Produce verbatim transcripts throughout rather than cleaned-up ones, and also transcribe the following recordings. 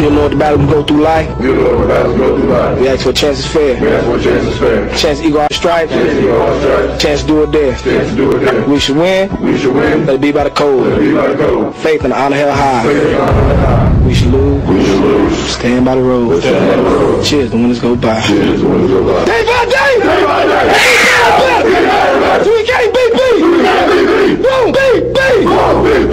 You know what the battle we go through life. You know what the battle we go through life. We ask for a chance is fair. We ask for a chance is fair. Chance to equal our stripe. Chance to equal our stripe. Chance to do it there. Chance to do it there. We should win. We should win. Let it be by the code. Let it be by the code. Faith and honor held high. Faith and honor held high. We should lose. We should lose. Stand by the road. Stand by the road. Cheers, the winners go by. Cheers, the winners go by. Day by day. Day by day. We can't beat beat. We can't beat beat. Won't beat beat. Won't beat beat.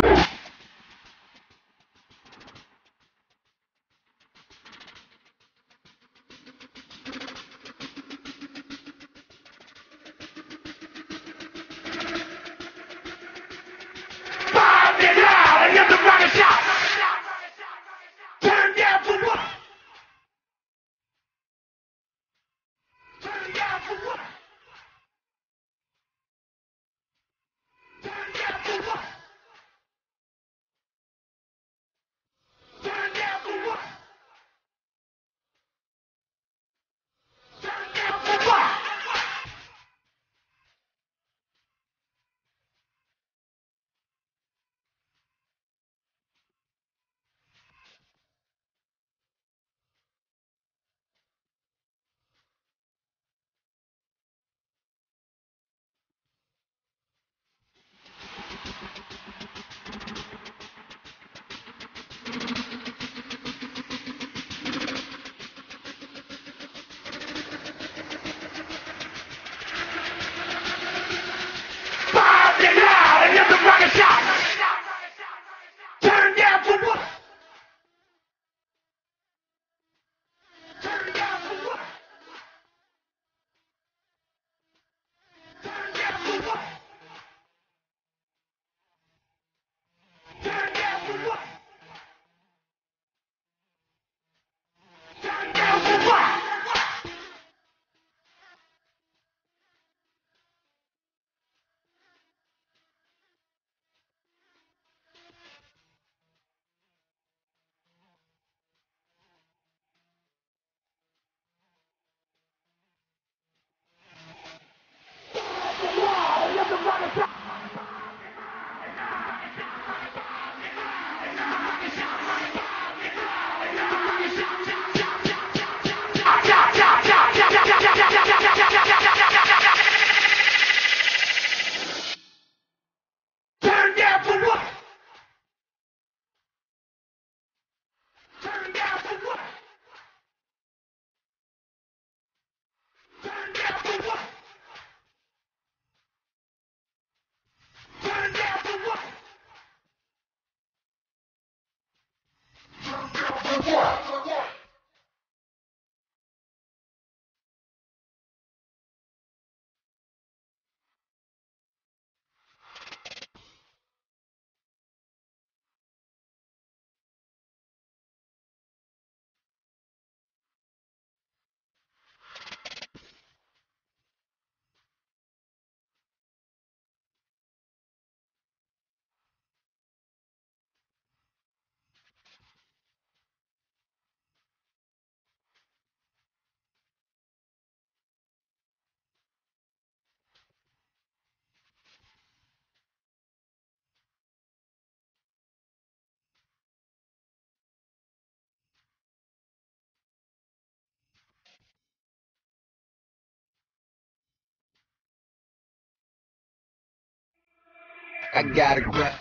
I gotta grab.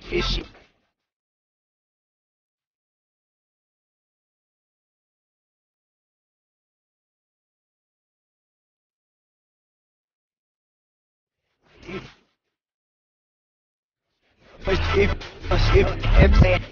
Issue. Push if push if if they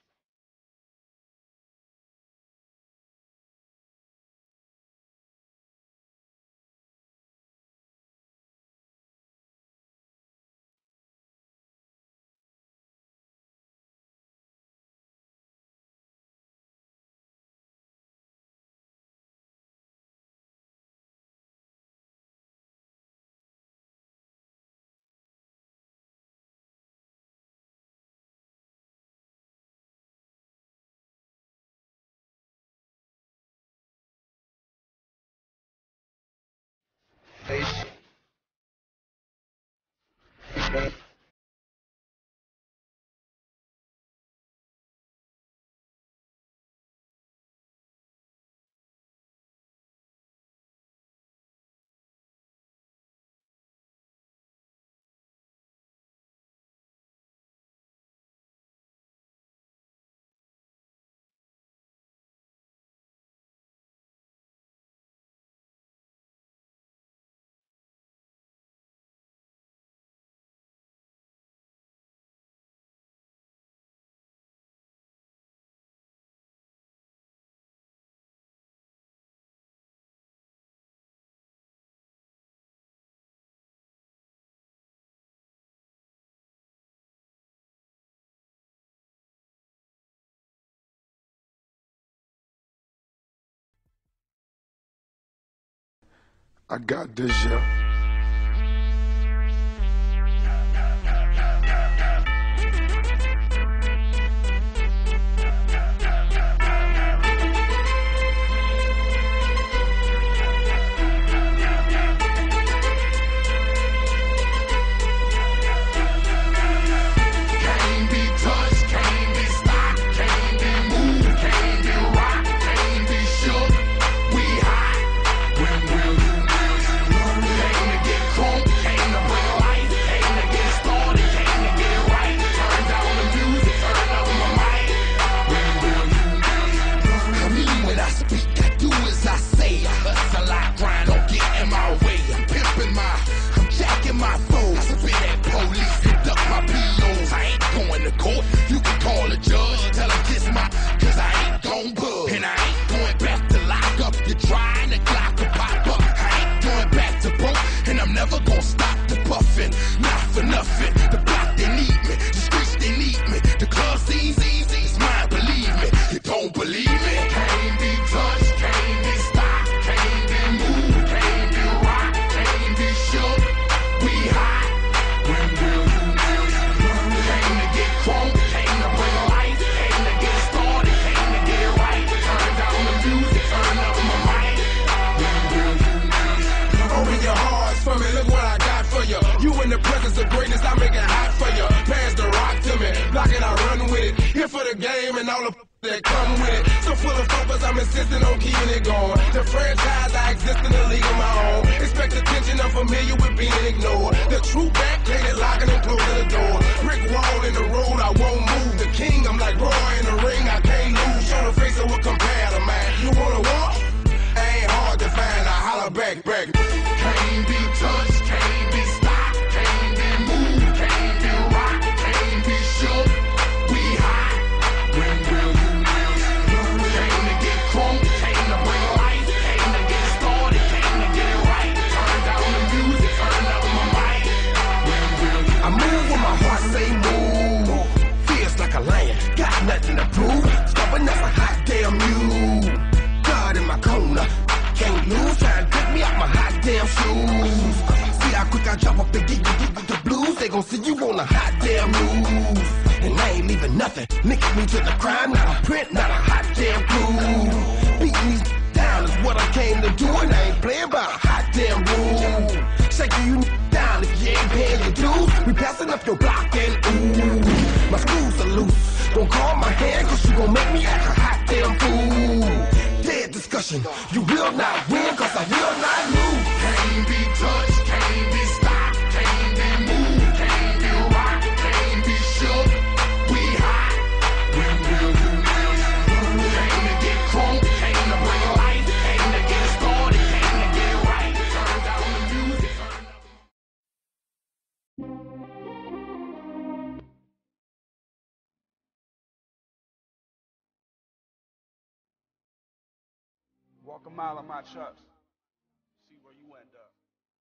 face I got this, yeah. Game and all the that come with it. So full of focus, I'm insisting on keeping it going. The franchise, I exist in a league of my own. Expect attention, I'm familiar with being ignored. The true back, painted, locking and closing the door. Brick wall in the road, I won't move. The king, I'm like Roy in the ring, I can't lose. Show the face of what compare to mine. You wanna walk? Ain't hard to find, I holler back, back. Can't be touched, can't be stopped, can't be moved, can't be rocked, can't be shook. We high. When will you will you came to get crunk, came to bring life, came to get started, came to get it right. Turn down the music, turn up my mic. When will you I move when my heart say move. Feels like a lion, got nothing to prove. Stubborn as a hot damn mule. God in my corner, can't lose. Trying to get me out my hot damn shoes. See how quick I drop up and get you with the blues. They gon' see you on a hot damn move. And I ain't leaving nothing. Linking me to the crime, not a print, not a hot damn clue. Beating these down is what I came to do, and I ain't playing by a hot damn rule. Shaking you down if you ain't paying your dues. We passing up your block and ooh, my screws are loose. Don't call my hand, cause you gon' make me act a hot damn fool. Dead discussion, you will not win, cause I will not lose. Can't be touched, can't be stopped, can't be moved, can't be rocked, can't be shook. Walk a mile on my trucks. See where you end up.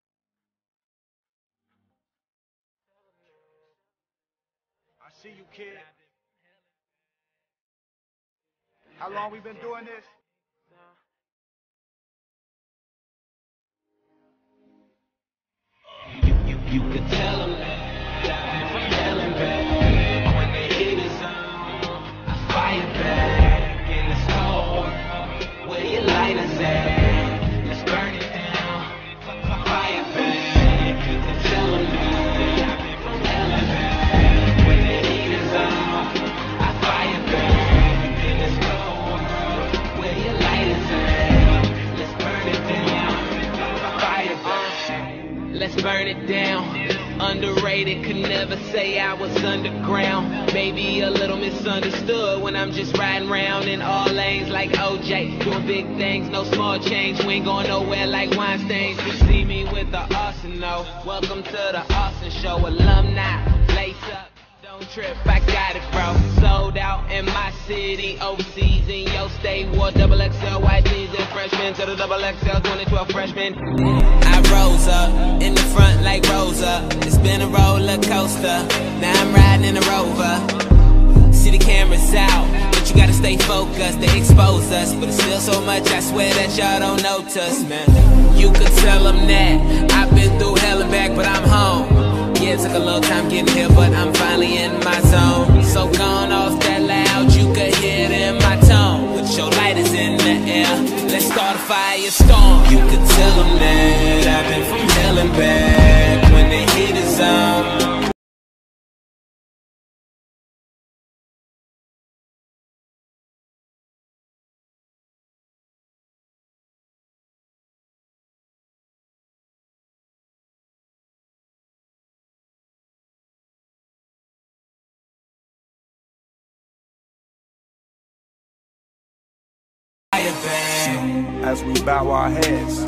I see you, kid. How long we been doing this? You, you, you could tell them that I've been from hell and back. When the heat is on, I fire back. In this cold world, where your lighters at? Let's burn it down, fire back. You could tell them that I've been from hell and back. When the heat is on, I fire back. In this cold world, where your lighters at? Let's burn it down, fire back. Let's burn it down. Underrated, could never say I was underground. Maybe a little misunderstood when I'm just riding around in all lanes like O J. Doing big things, no small change. We ain't going nowhere like Weinstein. You see me with the arsenal. Welcome to the Austin Show. Alumni, lace up. Don't trip, I got it, bro. Sold out in my city, overseas in your state. Wore double X L white tees and freshmen to the double X L twenty twelve freshmen. I rose up in the front like Rosa. It's been a roller coaster. Now I'm riding in a Rover. See the cameras out, but you gotta stay focused. They expose us, but it's still so much. I swear that y'all don't notice, man. You could tell them that I've been through hell and back, but I'm home. Yeah, it took a little time getting here, but I'm finally in my zone. So gone off that loud, you could hear it in my tone. With your lighters in the air, let's start a firestorm. You could tell them that I've been from hell and back. When the heat is on, as we bow our heads.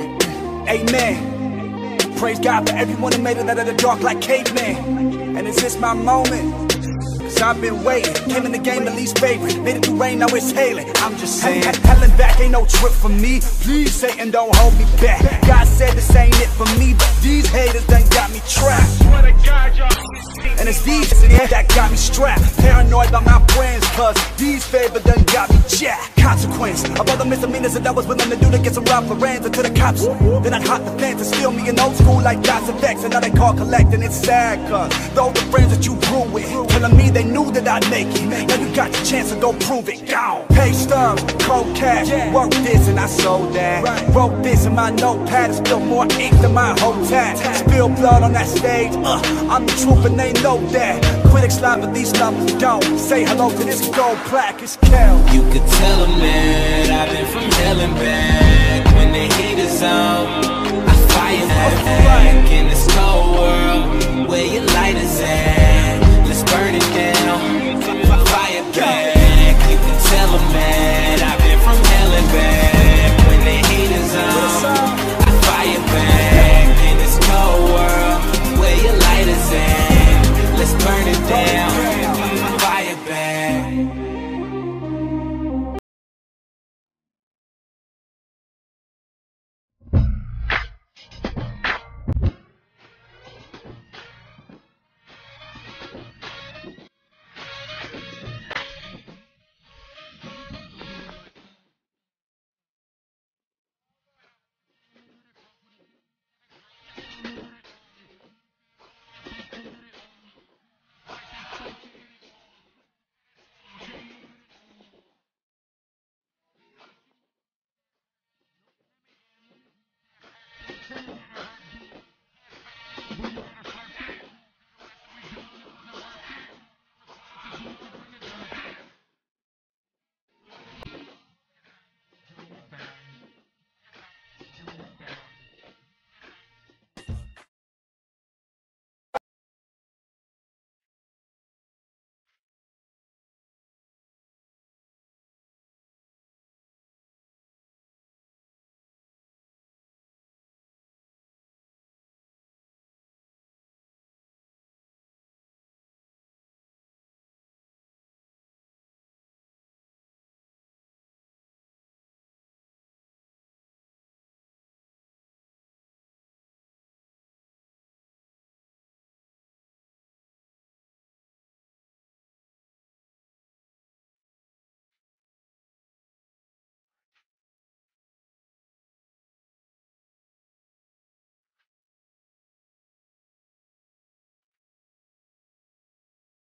Amen. Praise God for everyone who made it out of the dark like caveman. And is this my moment? Cause I've been waiting. Came in the game the least favorite. Made it through rain, now it's hailing. I'm just saying, hell and back ain't no trip for me. Please, Satan, don't hold me back. God said this ain't it for me, but these haters done got me trapped. And it's these that got me strapped. Paranoid about my friends, cause these favors done got me jacked. Consequence of all the misdemeanors that I was willing to do to get some Ralph Lauren's into the cops. Then I'd hop the fence and steal me an old school like God's effects. And now they call collecting, it's sad cause those the friends that you grew with, telling me they knew that I'd make it. Now you got your chance to go prove it. Gone. Pay stubs, cold cash, work this and I sold that. Wrote this in my notepad and spilled more ink than my whole tat. Spill blood on that stage, uh, I'm the truth and they know that. Critics lie but these numbers don't. Say hello to this gold plaque, it's Kel. you could tell them that I've been from hell and back. When the heat is on,